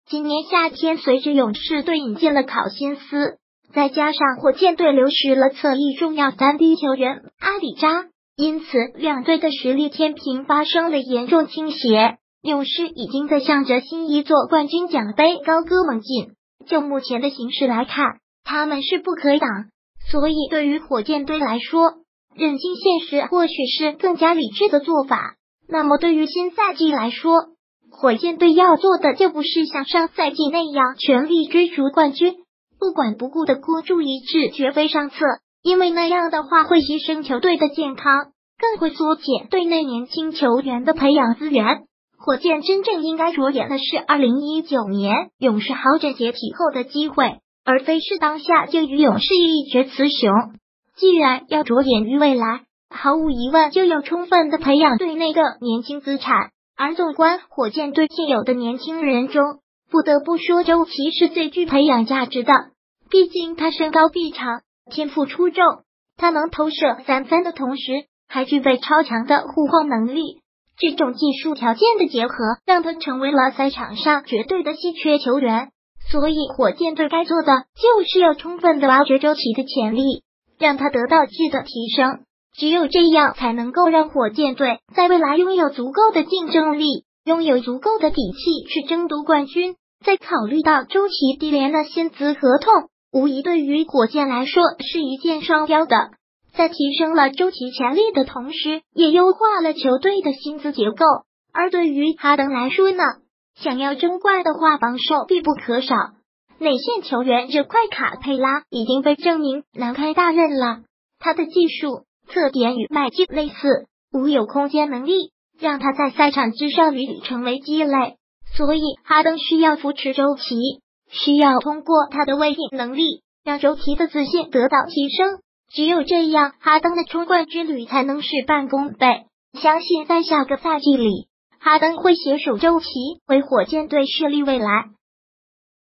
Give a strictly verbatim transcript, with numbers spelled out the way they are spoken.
今年夏天，随着勇士队引进了考辛斯，再加上火箭队流失了侧翼重要三 D 球员阿里扎，因此两队的实力天平发生了严重倾斜。勇士已经在向着新一座冠军奖杯高歌猛进，就目前的形势来看，他们是不可挡。所以对于火箭队来说，认清现实或许是更加理智的做法。那么对于新赛季来说，火箭队要做的就不是像上赛季那样全力追逐冠军，不管不顾的孤注一掷绝非上策，因为那样的话会牺牲球队的健康，更会缩减队内年轻球员的培养资源。火箭真正应该着眼的是二零一九年勇士好整解体后的机会，而非是当下就与勇士一决雌雄。既然要着眼于未来，毫无疑问就要充分的培养队内的年轻资产。而纵观火箭队现有的年轻人中，不得不说周琦是最具培养价值的，毕竟他身高臂长，天赋出众，他能投射三分的同时，还具备超强的护框能力。这种技术条件的结合，让他成为了赛场上绝对的稀缺球员。所以火箭队该做的就是要充分的挖掘周琦的潜力，让他得到质的提升。只有这样才能够让火箭队在未来拥有足够的竞争力，拥有足够的底气去争夺冠军。再考虑到周琦低廉的薪资合同，无疑对于火箭来说是一箭双雕的。在提升了周琦潜力的同时，也优化了球队的薪资结构。而对于哈登来说呢，想要争冠的话，防守必不可少。内线球员这块卡佩拉已经被证明难开大任了，他的技术特点与麦基类似，无有空间能力，让他在赛场之上屡屡成为鸡肋。所以哈登需要扶持周琦，需要通过他的卫冕能力，让周琦的自信得到提升。只有这样，哈登的冲冠之旅才能事半功倍。相信在下个赛季里，哈登会携手周琦为火箭队树立未来。